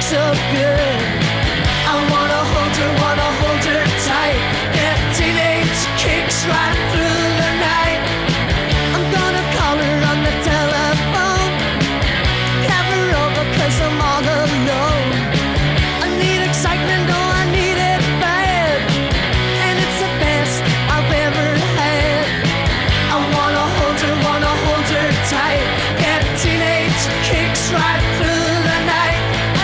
so good. I wanna hold her tight. Get teenage kicks right through the night. I'm gonna call her on the telephone, have her over 'cause I'm all alone. I need excitement, oh I need it bad, and it's the best I've ever had. I wanna hold her tight. Get teenage kicks right through the night.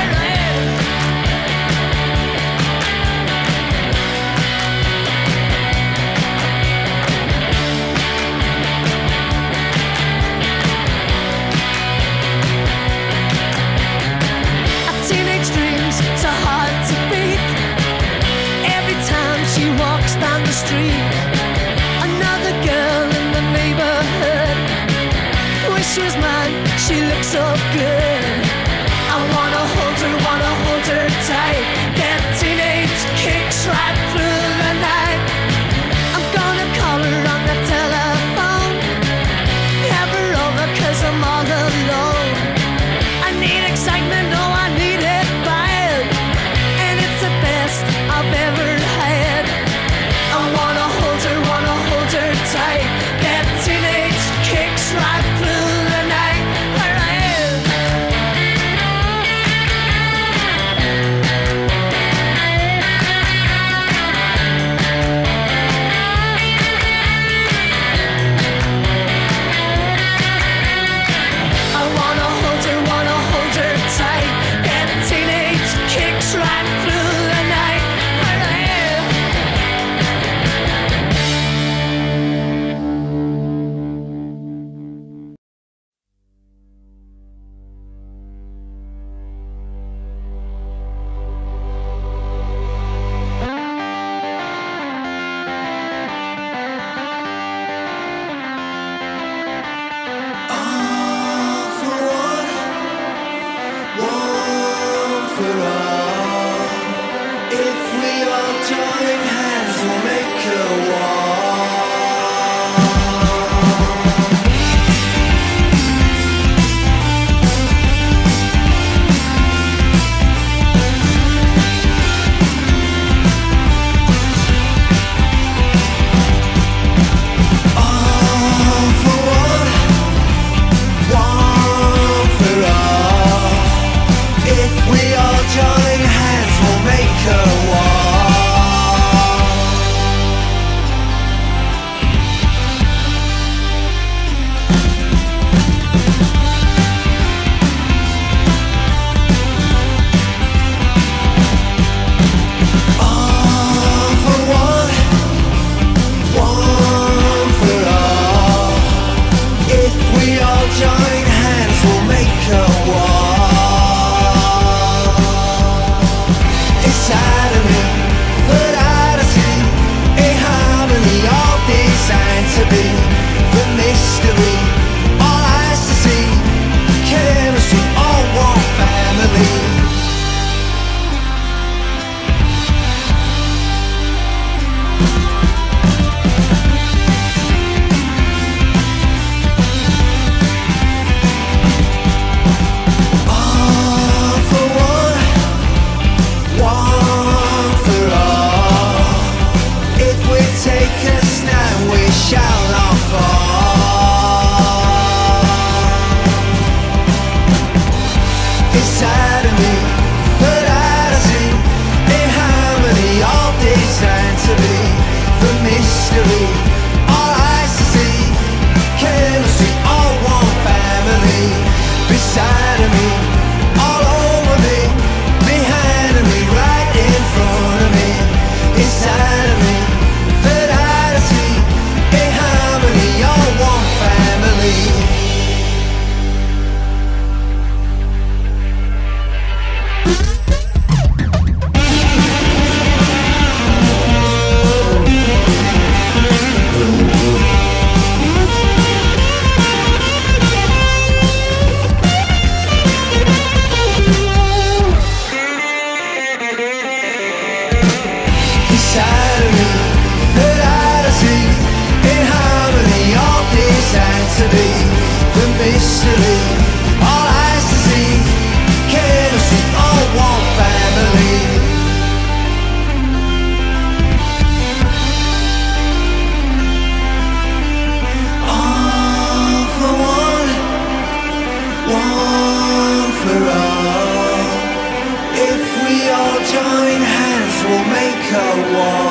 A teenage dream's so hard to beat. Every time she walks down the street, another girl in the neighborhood. Wish she was mine, she looks so good. I wanna hold her tight. Get teenage kicks right through the night. I'm gonna call her on the telephone, have her over 'cause I'm all alone. I need excitement, oh I need it bad, and it's the best I've ever had. I wanna hold her tight. Get teenage kicks right through the night. I wanna hold her tight. Get teenage kicks right through the night. One for all. If we all join hands, we'll make a wall. All for one for all. If we all join hands, we'll make a wall. All for one for all. If we all join hands, we'll make a wall. Inside of me, but out of see a harmony, all designed to be the mystery. All eyes to see, chemistry, all one family. All for one for all. If we take a stand, we shall not fall. Inside of me, but out of see a harmony, all designed to be the mystery. All eyes to see, chemistry, all one family. Beside of me, all over me, behind of me, right in front of me. Inside of me, but out of see a harmony, all one family. Inside of me, but out of see a harmony, all designed to be the mystery. All eyes to see, chemistry, all one war.